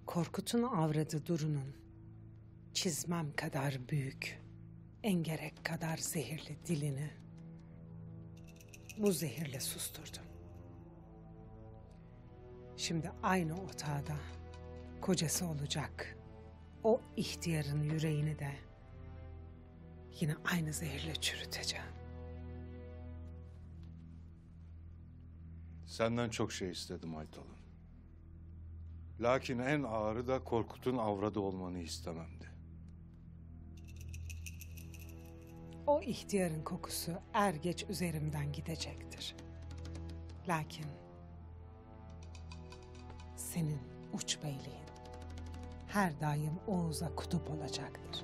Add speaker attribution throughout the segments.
Speaker 1: Korkut'un avradı Duru'nun çizmem kadar büyük, engerek kadar zehirli dilini bu zehirle susturdu. Şimdi aynı otağda kocası olacak o ihtiyarın yüreğini de yine aynı zehirle çürüteceğim.
Speaker 2: Senden çok şey istedim Aytalın. Lakin en ağırı da Korkut'un avradı olmanı istememdi.
Speaker 1: O ihtiyarın kokusu er geç üzerimden gidecektir. Lakin senin uç beyliğin her daim Oğuz'a kutup olacaktır.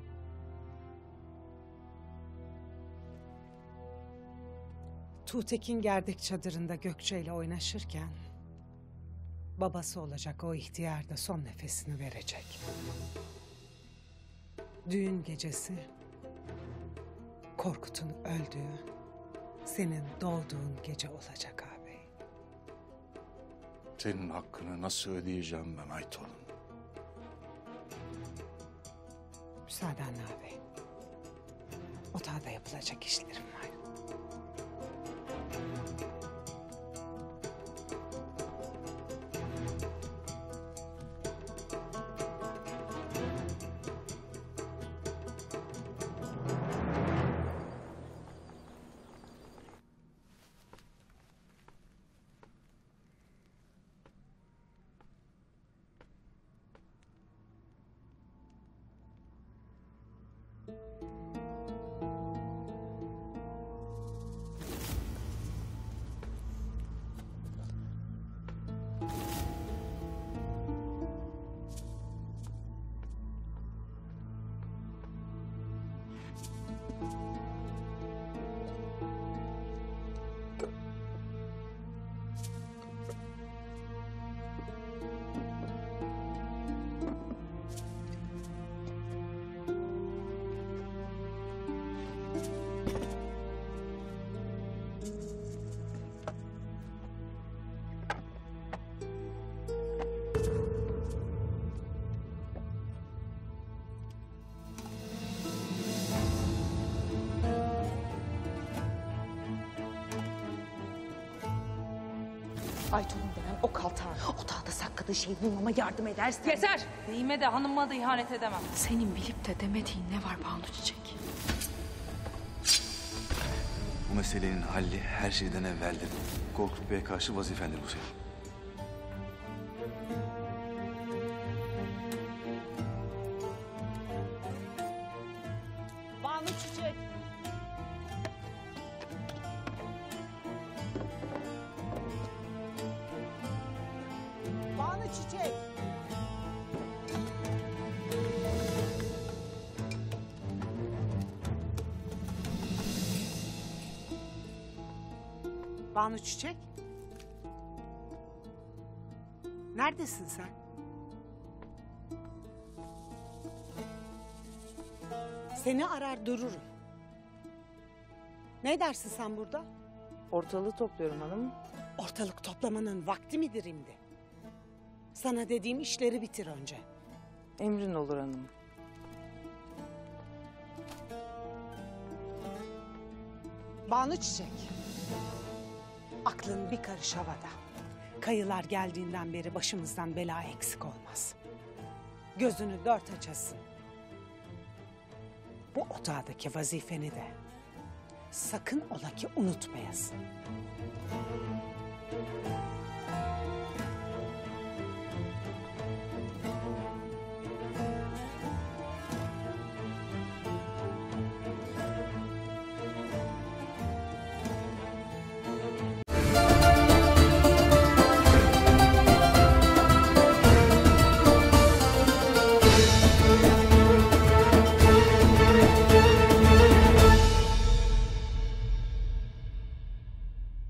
Speaker 1: Tuğtekin gerdek çadırında Gökçe ile oynaşırken babası olacak o ihtiyar da son nefesini verecek. Düğün gecesi Korkut'un öldüğü, senin doğduğun gece olacak ağabey.
Speaker 2: Senin hakkını nasıl ödeyeceğim ben Aytalın?
Speaker 1: Müsaadenle ağabey. Otağda yapılacak işlerim var.
Speaker 3: Aytol'un denen o kaltağın otağda sakladığı şeyi bulmama yardım edersen...
Speaker 4: Yeter! Beyime de hanıma da ihanet edemem.
Speaker 3: Senin bilip de demediğin ne var Banu Çiçek?
Speaker 5: Bu meselenin halli her şeyden evveldir. Korkut Bey'e karşı vazifendir bu senin.
Speaker 1: Banu Çiçek. Banu Çiçek. Banu Çiçek. Neredesin sen? Seni arar dururum. Ne dersin sen burada?
Speaker 4: Ortalığı topluyorum hanım.
Speaker 1: Ortalık toplamanın vakti midir şimdi? Sana dediğim işleri bitir önce.
Speaker 4: Emrin olur hanım.
Speaker 1: Banu Çiçek. Aklın bir karış havada. Kayılar geldiğinden beri başımızdan bela eksik olmaz. Gözünü dört açasın. Bu otağdaki vazifeni de sakın ola ki unutmayasın.